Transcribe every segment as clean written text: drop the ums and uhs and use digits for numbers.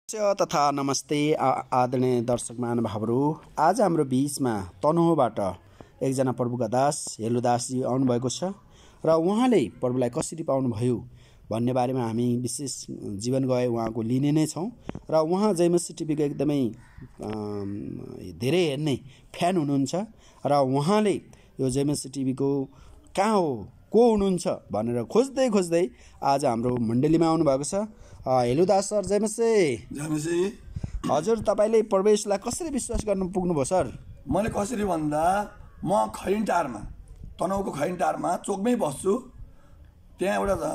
तथा नमस्ते आदरणीय दर्शक महानुभावहरू। आज हाम्रो बीचमा तनहुँबाट एकजना प्रभुका दास हेलुदासजी आउनुभएको छ र उहाँले प्रभुलाई कसरी पाउनुभयो भन्ने बारेमा हामी विशेष जीवन गए उहाँको लिने नै छौँ र उहाँ जयमसी टिभीको एकदमै धेरै हेर्ने फ्यान हुनुहुन्छ र उहाँले यो जयमसी टिभीको कहाँ हो को हुनुहुन्छ भनेर खोज्दै खोज्दै आज हाम्रो मण्डलीमा आउनुभएको छ। हेलुदास सर, जयमसी। जयमसी। हजुर, तपाईँले प्रवेशलाई कसरी विश्वास गर्नु पुग्नुभयो सर? मैले कसरी भन्दा म खैनटारमा, तनहुँको खैनटारमा चोकमै बस्छु। त्यहाँ एउटा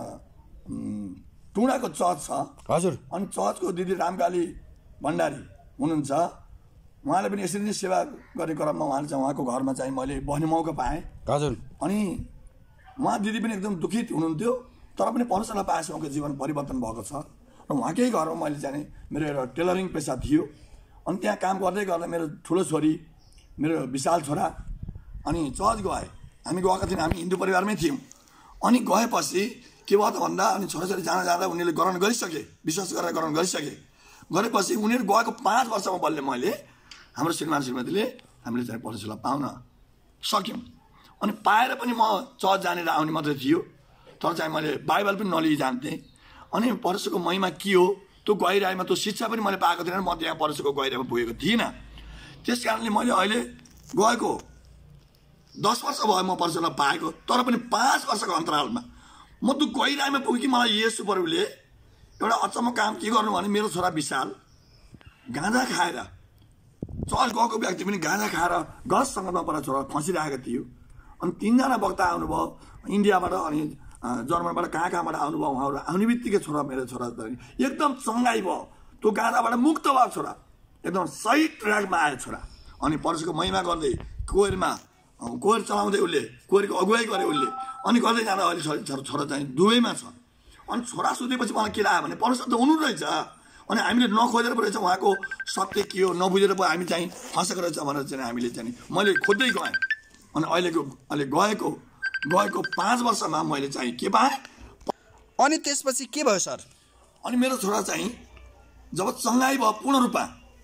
टुँडाको चर्च छ। हजुर। अनि चर्चको दिदी रामकाली भण्डारी हुनुहुन्छ। उहाँले पनि यसरी नै सेवा गर्ने क्रममा उहाँले चाहिँ उहाँको घरमा चाहिँ मैले बस्ने मौका पाएँ। हजुर। अनि उहाँ दिदी पनि एकदम दुखित हुनुहुन्थ्यो, तर पनि परमेश्वरलाई पाएपछि उहाँको जीवन परिवर्तन भएको छ। र उहाँकै घरमा मैले जाने मेरो एउटा टेलरिङ पेसा थियो। अनि त्यहाँ काम गर्दै गर्दा मेरो ठुलो छोरी, मेरो विशाल छोरा अनि चर्च गए। हामी गएका थियौँ, हामी हिन्दू परिवारमै थियौँ। अनि गएपछि के भयो त भन्दा अनि छोराछोरी जाँदा जाँदा उनीहरूले ग्रहण गरिसके, विश्वास गरेर ग्रहण गरिसके। गरेपछि उनीहरू गएको 5 वर्षमा बल्ल मैले हाम्रो श्रीमान श्रीमतीले हामीले चाहिँ परमेश्वरलाई पाउन सक्यौँ। अनि पाएर पनि म चर्च जानेर आउने मात्रै थियो, तर चाहिँ मैले बाइबल पनि नलिई जान्थेँ। अनि परमेश्वरको महिमा के हो त्यो गहिराईमा त्यो शिक्षा पनि मैले पाएको थिइनँ। म त्यहाँ परमेश्वरको गहिराईमा पुगेको थिइनँ। त्यस कारणले मैले अहिले गएको 10 वर्ष भयो म परमेश्वरलाई पाएको, तर पनि 5 वर्षको अन्तरालमा म त्यो गहिराईमा पुगेँ कि मलाई येशू प्रभुले एउटा अचम्म काम के गर्नु भने मेरो छोरा विशाल गाँजा खाएर, चर्च गएको व्यक्ति पनि गाँजा खाएर गलत सङ्गतमा परेर छोरा फँसिरहेको थियो। अनि 3 जना वक्ता आउनुभयो इन्डियाबाट, अनि जर्मनबाट कहाँबाट आउनुभयो। उहाँहरू आउने बित्तिकै छोरा, मेरो छोरा एकदम चङ्गाई भयो, त्यो गाँजाबाट मुक्त भयो छोरा, एकदम सही ट्र्याकमा आयो छोरा। अनि परमेश्वरको महिमा गर्दै कोयर चलाउँदै उसले, कोयरको अगुवाई गरे उसले। अनि गर्दै जाँदा अहिले छोरा चाहिँ दुबईमा छ। अनि छोरा सोधेपछि मलाई के लाग्यो भने परमेश्वर त हुनु रहेछ, अनि हामीले नखोजेर पो रहेछ उहाँको सत्य के हो, नबुझेर पो हामी चाहिँ फँसेको रहेछ भनेर चाहिँ हामीले चाहिँ मैले खोज्दै गएँ। अनि अहिले गएको 5 वर्षमा मैले चाहिँ के पाएँ। अनि त्यसपछि के भयो सर? अनि मेरो छोरा चाहिँ जब चङ्गाई भयो पूर्ण रूपमा,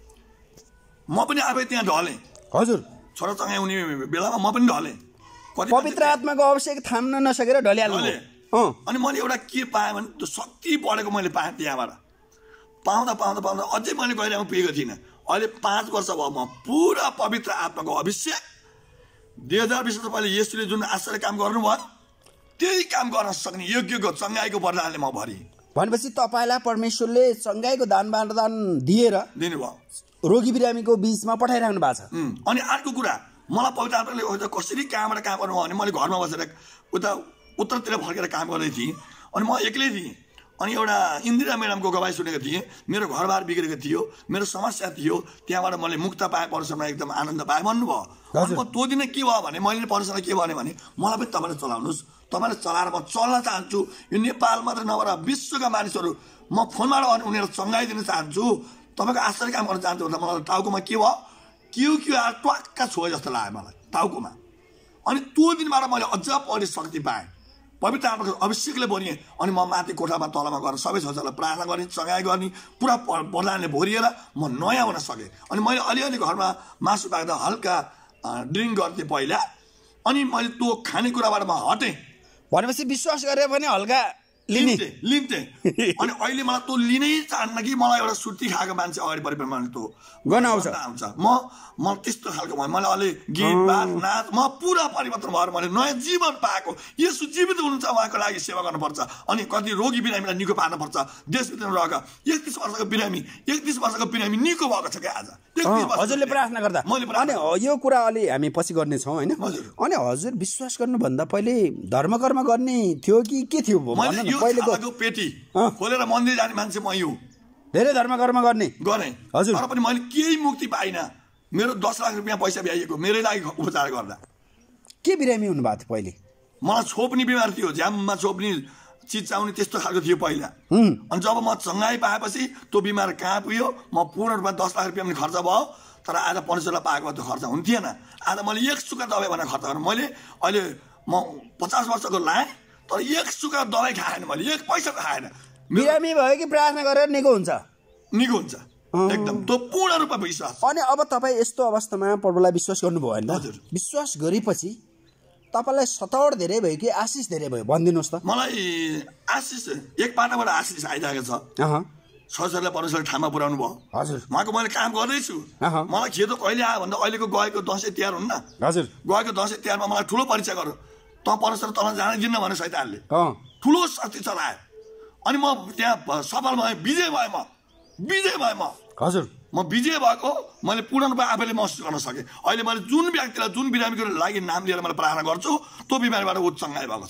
म पनि आफै त्यहाँ ढलेँ। हजुर। छोरा चङ्गाई हुने बेलामा म पनि ढलेँ। पवित्र आत्माको अभिषेक थाम्न नसकेर ढलिहाल्नु। अनि मैले एउटा के पाएँ भने त्यो शक्ति बढेको मैले पाएँ। त्यहाँबाट पाउँदा पाउँदा पाउँदा अझै मैले गहिराईमा पुगेको थिइनँ। अहिले 5 वर्ष भयो म पुरा पवित्र आत्माको अभिषेक 2020 वर्ष पहिले येशूले जुन आश्चर्य काम गर्नुभयो त्यही काम गर्न सक्ने योग्यको चङ्गाईको वरदानले म भरि। भनेपछि तपाईँलाई परमेश्वरले चङ्गाईको दान वरदान दिनुभयो, रोगी बिरामीको बीचमा पठाइराख्नु भएको छ। अनि अर्को कुरा, मलाई पवित्र आत्माले कसरी कहाँबाट काम गर्नुभयो भने मैले घरमा बसेर उता उत्तरतिर फर्केर काम गर्दै थिएँ। अनि म एक्लै थिएँ। अनि एउटा इन्दिरा म्याडमको गवाई सुनेको थिएँ। मेरो घरबार बिग्रेको थियो, मेरो समस्या थियो, त्यहाँबाट मैले मुक्त पाएँ, परमेश्वरमा एकदम आनन्द पाएँ भन्नुभयो। अनि म त्यो दिन के भयो भने मैले परमेश्वरलाई के भने मलाई पनि तपाईँले चलाउनुहोस्, तपाईँले चलाएर म चल्न चाहन्छु। यो नेपाल मात्र नभएर विश्वका मानिसहरू म फोनबाट उनीहरू चङ्गाइदिन चाहन्छु, तपाईँको आश्चर्य काम गर्न चाहन्छु भन्दा मलाई टाउकोमा के भयो के आएर ट्वाक्का छोए जस्तो लाग्यो मलाई टाउकोमा। अनि त्यो दिनबाट मैले अझ बढी शक्ति पाएँ, पवित्र आत्माको अभिषेकले भरिएँ। अनि म माथि कोठामा तलमा गएर सबै छोरालाई प्रार्थना गर्ने, चङ्गाई गर्ने, पुरा वरदानले भरिएर म नयाँ हुन सकेँ। अनि मैले अलिअलि घरमा मासु पाक्दा हल्का ड्रिङ्क गर्थेँ पहिला, अनि मैले त्यो खानेकुराबाट म हटेँ। भनेपछि विश्वास गरेर पनि हल्का लिन्थेँ। अनि अहिले मलाई त्यो लिनै चाहन्न कि मलाई एउटा सुर्ती खाएको मान्छे अगाडि परेपछि मलाई त्यो गर्न आउँछ। म त्यस्तो खालको भयो। मैले अहिले गीत बात नाच म पुरा परिवर्तन भएर मैले नयाँ जीवन पाएको। यसो जीवित हुनुहुन्छ, उहाँको लागि सेवा गर्नुपर्छ। अनि कति रोगी बिरामीलाई निको पार्नुपर्छ। देशभित्र रहेका 31 वर्षको बिरामी निको भएको छ क्या आज। हजुरले प्रार्थना गर्दा अनि यो कुरा अलि हामी पछि गर्नेछौँ होइन। अनि हजुर विश्वास गर्नुभन्दा पहिले धर्मकर्म गर्ने थियो कि के थियो? पहिलेको पेटी खोलेर मन्दिर जाने मान्छे म यो धेरै धर्मकर्म गरेँ हजुर, तर पनि मैले केही मुक्ति पाइनँ। मेरो 10 लाख रुपियाँ पैसा भ्याइएको मेरै लागि उपचार गर्दा। के बिरामी हुनुभएको थियो पहिले? मलाई छोप्ने बिमार थियो, झ्याममा छोप्ने, चिच्याउने त्यस्तो खालको थियो पहिला। अनि जब म चङ्गाई पाएपछि त्यो बिमार कहाँ पुग्यो, म पूर्ण रूपमा 10 लाख रुपियाँ पनि खर्च भयो। तर आज परमेश्वरलाई पाएको त्यो खर्च हुन्थेन। आज मैले 1 सुका दबाई भनेर खर्च गरेँ। मैले अहिले म 50 वर्षको लाएँ, तर 1 सुका दबाई खाएन, मैले 1 पैसा खाएन। बिरामी भयो कि प्रार्थना गरेर निको हुन्छ? निको हुन्छ एकदम त्यो पूर्ण रूपमा विश्वास। अनि अब तपाईँ यस्तो अवस्थामा प्रभुलाई विश्वास गर्नुभयो होइन? हजुर। विश्वास गरेपछि तपाईँलाई सतावट धेरै भयो कि आशिष धेरै भयो भनिदिनुहोस् त। मलाई आशिष एक पाटाबाट आशिष आइरहेको छ। छोराछोरीलाई परमेश्वरले ठाउँमा पुर्याउनु भयो। हजुर। उहाँको मैले काम गर्दैछु। मलाई खेदो कहिले आयो भन्दा अहिलेको गएको दसैँ तिहार हुन्न, हजुर, गएको दसैँ तिहारमा मलाई ठुलो परीक्षा गर्यो। त परमेश्वर तल जानै दिन्न भने शैतानले ठुलो शक्ति चलायो। अनि म त्यहाँ सफल भएँ, विजय भएँ, म हजुर, म विजय भएको मैले पूर्ण रूपमा आफैले महसुस गर्न सकेँ। अहिले मैले जुन व्यक्तिलाई जुन बिरामीको लागि नाम लिएर मैले प्रार्थना गर्छु त्यो बिमारीबाट ऊ चङ्गाइ भएको छ।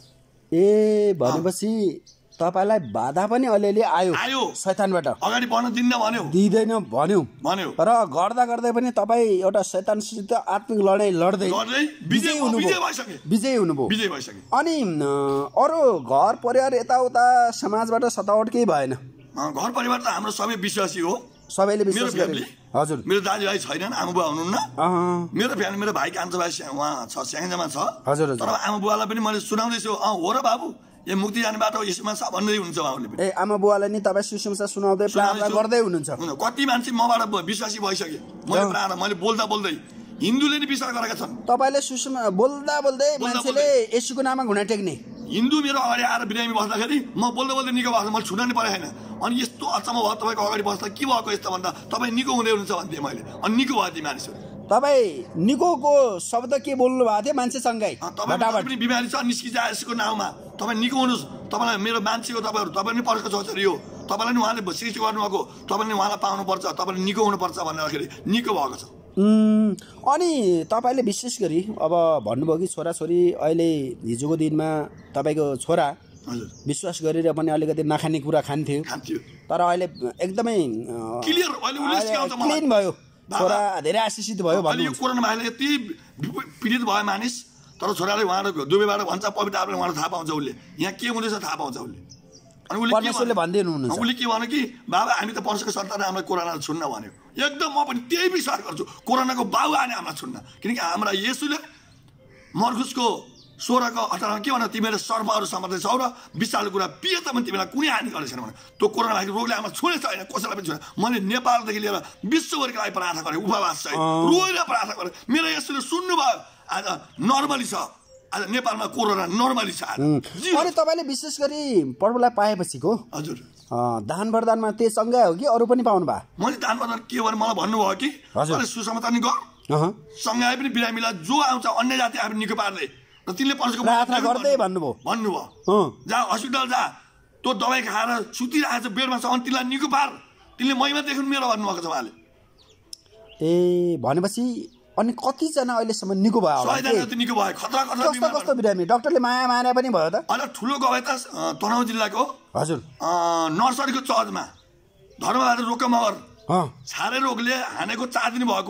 ए भनेपछि तपाईलाई बाधा पनि अलिअलि आयो शैतानबाट, अगाडि बढ्न दिन्न दिँदैन भन्यो भन्यो र गर्दा गर्दै पनि तपाईँ एउटा शैतानसित आत्मिक लडाइँ लड्दै विजय हुनुभयो। अनि अरू घर परिवार यताउता समाजबाट सतावट केही भएन? घर परिवार त हाम्रो सबै विश्वासी हो, सबैले विश्वास गरे। हजुर। मेरो दाजुभाइ छैनन्, आमा बुवा हुनुहुन्न। मेरो फ्यामिली, मेरो भाइ कान्छो भाइ उहाँ छ, स्याङ्जामा छ। हजुर। तर आमा बुवालाई पनि मैले सुनाउँदैछु, हो र बाबु यो मुक्ति जाने बाटो यसमा छ भन्दै हुनुहुन्छ उहाँले पनि। ए आमा बुवालाई नि तपाईँ सुसमाचार सुनाउँदै प्रार्थना गर्दै हुनुहुन्छ? कति मान्छे मबाट विश्वासी भइसके, मैले प्रार्थना मैले बोल्दा बोल्दै हिन्दूले नि विश्वास गरेका छन्। तपाईँले सुसमा बोल्दा बोल्दै मान्छेले येशूको नाममा घुँडा टेक्ने? हिन्दू मेरो अगाडि आएर बिरामी बस्दाखेरि म बोल्दै बोल्दै निको भएको मैले छुट्न नि परेन। अनि यस्तो अचम्म भयो तपाईँको अगाडि बस्दा के भएको यस्तो भन्दा तपाईँ निको हुँदै हुनुहुन्छ भन्थेँ मैले। अनि निको भयो ती मानिसहरू। तपाईँ निकोको शब्द के बोल्नु भएको थियो? मान्छे सँगै तपाईँ पनि बिमारी छ निस्किजा यसको नाउँमा तपाईँ निको हुनुहोस्। तपाईँलाई मेरो मान्छे हो, तपाईँ पनि परेको छोरी हो, तपाईँलाई नि उहाँले सृष्टि गर्नुभएको, तपाईँले उहाँलाई पाउनुपर्छ, तपाईँले निको हुनुपर्छ भन्दाखेरि निको भएको छ। अनि तपाईँले विशेष गरी अब भन्नुभयो कि छोराछोरी अहिले हिजोको दिनमा तपाईँको छोरा विश्वास गरेर पनि अलिकति नखाने कुरा खान्थ्यो, तर अहिले एकदमै क्लिन भयो, छोरा धेरै आशिषित भयो। कोरोनामा यति पीडित भयो मानिस, तर छोराले उहाँको दुबईबाट भन्छ पवित्र आत्माले उहाँलाई थाहा पाउँछ, उसले यहाँ के हुँदैछ थाहा पाउँछ उसले। अनि उसले उसले के भन्यो कि बाबा हामी त परमेश्वरको सन्तान, हामीलाई कोरोना छुन्न भन्यो। एकदम म पनि त्यही विश्वास गर्छु, कोरोनाको बाउ आने हामीलाई छुन्न, किनकि हाम्रा येशूले मर्कुसको 16:18 के भन्यो, तिमीले सर्पहरू समात्दै छौ र विषालु कुरा पिए त पनि तिमीलाई कुनै हानि गरेको छैन भने। त्यो कोरोना भएको रोगले हामीलाई छुने छैन, कसैलाई पनि छुने। मैले नेपालदेखि लिएर विश्वभरिको लागि प्रार्थना गरेँ, उपवास चाहिँ रोएर प्रार्थना गरेँ। मेरो येशूले सुन्नुभयो, आज नर्मली छ, आज नेपालमा कोरोना नर्मली छ। अनि तपाईँले विशेष गरी प्रभुलाई पाएपछिको हजुर दान वरदानमा त्यो सँगै हो कि अरू पनि पाउनु भयो? मैले दान वरदान के भने मलाई भन्नुभयो कि सुसमाचार नि गर, सँगै पनि बिरामीलाई जो आउँछ अन्य जाति आएर निको पार्दै र तिनले परमेश्वरको प्रार्थना गर्दै भन्नुभयो जा हस्पिटल जा, त्यो दबाई खाएर सुतिरहेको छ बेडमा छ, अनि तिनलाई निको पार, तिनले महिमा देख्नु मेरो भन्नुभएको छ उहाँले। ए भनेपछि अनि कतिजना अहिलेसम्म निको भयो? 100 जति निको भयो। खतरा कस्तो बिरामी? डाक्टरले माया माने पनि भयो त? अहिले ठुलो गए त तनहुँ जिल्लाको हजुर नर्सरीको चर्चमा धर्मबहादुर रोक मगर छारे रोगले हानेको 4 दिन भएको,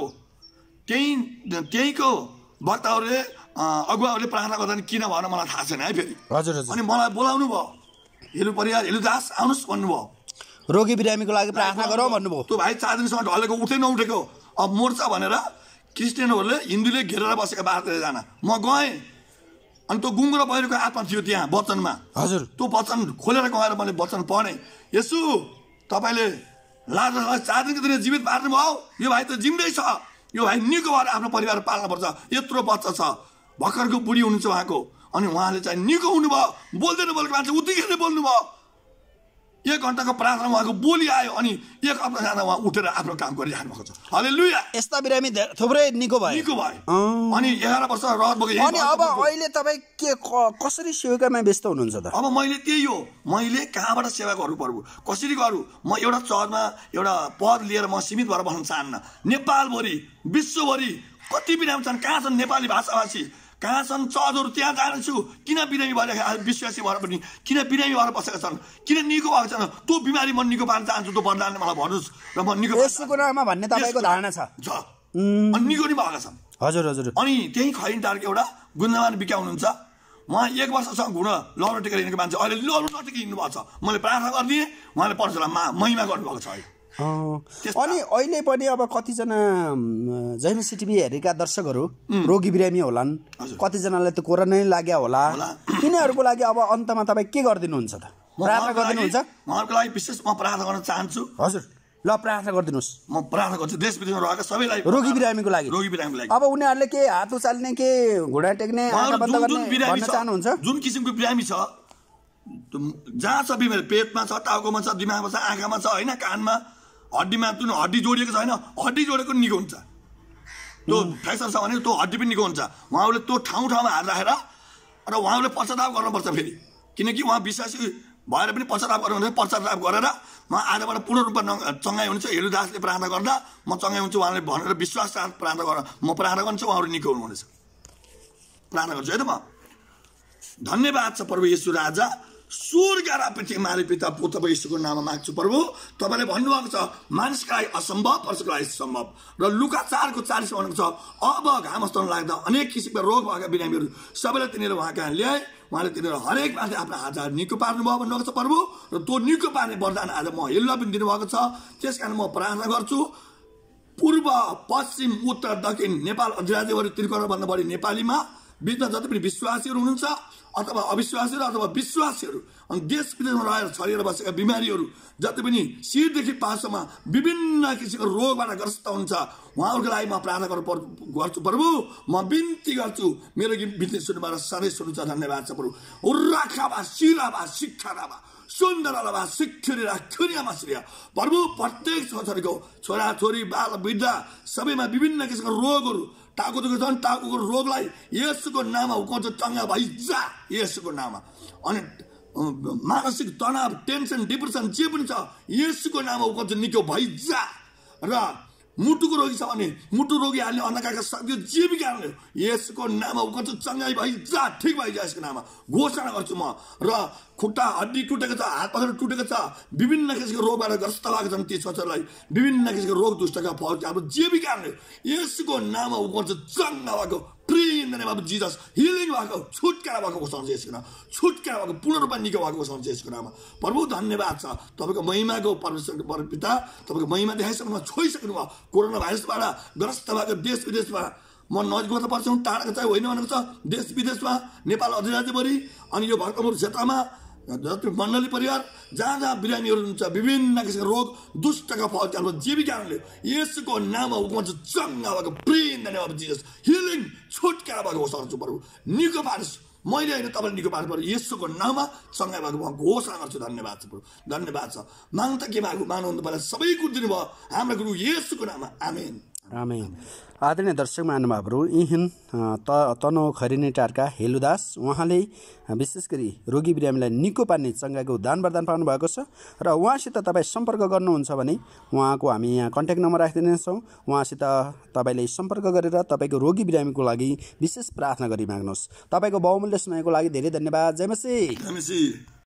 त्यहीको वक्ताहरूले अगुवाहरूले प्रार्थना गर्दा किन भएन मलाई थाहा छैन है फेरि। हजुर। अनि मलाई बोलाउनु भयो, हेलु परिवार हेलु दास आउनुहोस् भन्नुभयो, रोगी बिरामीको लागि प्रार्थना गरौँ भन्नुभयो। त्यो भाइ 4 दिनसम्म ढलेको उठै नउठेको, अब मोर्चा भनेर क्रिस्चियनहरूले हिन्दूले घेरेर बसेका बाहिर जान म गएँ। अनि त्यो गुङ्गुरो पहिरोको आत्मा थियो त्यहाँ वचनमा। हजुर। त्यो वचन खोलेर गएर मैले वचन पढेँ, यसु तपाईँले लाजरसलाई 4 दिनको दिन जीवित पार्नु भयो, यो भाइ त जिउँदै छ, यो भाइ निको भएर आफ्नो परिवार पाल्नुपर्छ, यत्रो बच्चा छ, भर्खरको बुढी हुनुहुन्छ उहाँको। अनि उहाँले चाहिँ निको हुनुभयो, बोल्दैन बोलेको मान्छे उतिखेर बोल्नुभयो। 1 घन्टाको प्रार्थना उहाँको बोली आयो, अनि 1 हप्ता जाँदा उहाँ उठेर आफ्नो काम गरिराख्नु भएको छ। हालेलुया। यस्ता बिरामी थुप्रै निको भयो। अनि 11 वर्ष रहत भएको। अनि अब अहिले तपाईँ के कसरी सेवाकामा व्यस्त हुनुहुन्छ त? अब मैले त्यही हो, मैले कहाँबाट सेवा गर्नु पर्यो, कसरी गरौँ? म एउटा चर्चमा एउटा पद लिएर म सीमित भएर बस्न चाहन्न। नेपालभरि विश्वभरि कति बिरामी छन्, कहाँ छन् नेपाली भाषाभाषी, कहाँ छन् चर्चहरू, त्यहाँ जान्छु। किन बिरामी भएर विश्वासी भएर पनि किन बिरामी भएर बसेका छन्, किन निको भएको छैन, त्यो बिमारी म निको पार्न चाहन्छु। त्यो वरदानले मलाई भन्नुहोस् र म निको यसको नाममा भन्ने तपाईँको धारणा छ? अनि निको नि भएका छन्। हजुर हजुर। अनि त्यही खैन टारको एउटा गुन्जामान बिका हुनुहुन्छ, उहाँ 1 वर्षसम्म घुँडा लौरो टेकेर हिँडेको मान्छे अहिले लौरो नटेकी हिँड्नु भएको छ। मैले प्रार्थना गरिदिएँ, उहाँले परमेश्वरलाई महिमा गर्नुभएको छ। अनि अहिले पनि अब कतिजना जयमसी टिभी हेरेका दर्शकहरू रोगी बिरामी होलान्, कतिजनालाई त कोरोना लाग्यो होला, तिनीहरूको लागि अब अन्तमा तपाईँ के गरिदिनुहुन्छ त? प्रार्थना गरिदिनुहुन्छ? उहाँहरूको लागि विशेष म प्रार्थना गर्न चाहन्छु। हजुर। ल प्रार्थना गरिदिनुहोस् म प्रार्थना गर्छु देश विदेशमा रहेका सबैलाई रोगी बिरामीको लागि। अब उनीहरूले के हात उचाल्ने, के घुँडा टेक्ने, आँखा बन्द गर्ने भन्न चाहनुहुन्छ? जुन किसिमको बिरामी छ, जहाँ छ बिमारी, पेटमा छ, टाउकोमा छ, दिमागमा छ, आँखामा छ, होइन, कानमा, हड्डीमा जुन हड्डी जोडिएको छ, होइन, हड्डी जोडेको निको हुन्छ। त्यो फ्रेक्चर छ भने त्यो हड्डी पनि निको हुन्छ। उहाँहरूले त्यो ठाउँमा हात राखेर र उहाँहरूले पश्चाताप गर्नुपर्छ फेरि, किनकि उहाँ विश्वासी भएर पनि पश्चाताप गर्नुहुन्छ। पश्चाताप गरेर म आजबाट पूर्ण रूपमा चङ्गाइ हुनुहुन्छ। हेलुदासले प्रार्थना गर्दा म चङ्गाइ हुन्छु उहाँले भनेर विश्वास साथ प्रार्थना गरेर म प्रार्थना गर्छु, उहाँहरू निको हुनुहुनेछ। प्रार्थना गर्छु है त। म धन्यवाद छ प्रभु येशू राजा, स्वर्ग र पृथ्वी मारे पिता पुत्र येशूको नाममा माग्छु प्रभु। तपाईँले भन्नुभएको छ मानिसका लागि असम्भव, परमेश्वरको लागि सम्भव। र लुका 4:40 भनेको छ अब घाम अस्ताउन लाग्दा अनेक किसिमका रोग भएका बिरामीहरू सबैलाई तिनीहरू उहाँ कहाँ ल्याए। उहाँले तिनीहरू हरेक मान्छे आफ्नो हातहरू निको पार्नुभयो भन्नुभएको छ प्रभु। र त्यो निको पार्ने वरदान आज म हेल्ला पनि दिनुभएको छ। त्यस कारण म प्रार्थना गर्छु, पूर्व, पश्चिम, उत्तर, दक्षिण, नेपाल अधिराज्यभरि त्रिकोणभन्दा बढी नेपालीमा बिचमा जति पनि विश्वासीहरू हुनुहुन्छ अथवा अविश्वासीहरू अथवा विश्वासीहरू, अनि देश विदेशमा रहेर छरिएर बसेका बिमारीहरू जति पनि शिरदेखि पासम्म विभिन्न किसिमको रोगबाट ग्रस्त हुन्छ, उहाँहरूको लागि म प्रार्थना गर्छु प्रभु। म बिन्ती गर्छु, मेरो बिन्ती सुन्नुबाट सधैँ सुन्नुहुन्छ। धन्यवाद छ प्रभु। उर्राखाबा शिराबा शिक्षाबा सुन्दरलाबा शिक्षुरीरा खुनियामा श्रेय प्रभु। प्रत्येक छोराछोरीको छोराछोरी बाल वृद्ध सबैमा विभिन्न किसिमको रोगहरू, टाउको दुखेको छन्, टाउको रोगलाई येशूको नाममा हुकुम चङ्गा भइजा येशूको नाममा। अनि मानसिक तनाव, टेन्सन, डिप्रेसन जे पनि छ येशूको नाममा हुकुम निको भइजा। र मुटुको रोगी छ भने मुटु रोगी हाल्ने अन्धकारका शक्ति जे पनि कारणले येशूको नाममा हुकुम चङ्गाइ भइजा, ठिक भइजा यसको नाममा घोषणा गर्छु म। र खुट्टा हड्डी टुटेको छ, हात पखेटा टुटेको छ, विभिन्न किसिमको रोगबाट ग्रस्त भएको छन् ती छोराछोरीलाई विभिन्न किसिमको रोग दुष्टका फल अब जे पनि कारणले येशूको नाममा हुकुम चङ्गा भएको free in the name of Jesus, healing भएको, छुटकारा भएको घोषणा यसको नाम, छुटकारा भएको पूर्ण रूपमा निको भएको घोषणा यसको नाममा प्रभु। धन्यवाद छ तपाईँको महिमाको परमेश्वर पिता, तपाईँको महिमा देखाइसक्नु, छोइसक्नु भयो। कोरोना भाइरसबाट ग्रस्त भएको देश विदेशमा म नजिकमा त पर्छु, टाढाको चाहिँ होइन भनेको छ, देश विदेशमा नेपाल अधिराज्यभरि अनि यो भरतपुर क्षेत्रमा जति मण्डली परिवार जहाँ जहाँ बिरामीहरू हुन्छ विभिन्न किसिमको रोग दुष्टका फल चाल्नु जे भी कारणले येशूको नाममा हुकुम चङ्गा भएको free in the name of Jesus, healing, छुटकारा भएको घोषणा गर्छु प्रभु। निको पार्नुहोस्, मैले होइन तपाईँले निको पार्नु पर्यो। येशूको नाममा चङ्गा भएको म घोषणा गर्छु। धन्यवाद छ प्रभु, धन्यवाद छ। माग्नु त के माग्नु, माग्नु तपाईँलाई सबै कुछ दिनुभयो हाम्रो गुरु येशूको नाममा, आमेन आमेन। आदरणीय दर्शक महानुभावहरू, यिन तनो खरिने टारका हेलुदास, उहाँले विशेष गरी रोगी बिरामीलाई निको पार्ने चङ्गाको दान वरदान पाउनु भएको छ। र उहाँसित तपाईँ सम्पर्क गर्नुहुन्छ भने उहाँको हामी यहाँ कन्ट्याक्ट नम्बर राखिदिनेछौँ। उहाँसित तपाईँले सम्पर्क गरेर तपाईँको रोगी बिरामीको लागि विशेष प्रार्थना गरी माग्नुहोस्। तपाईँको बहुमूल्य समयको लागि धेरै धन्यवाद। जय मसीह।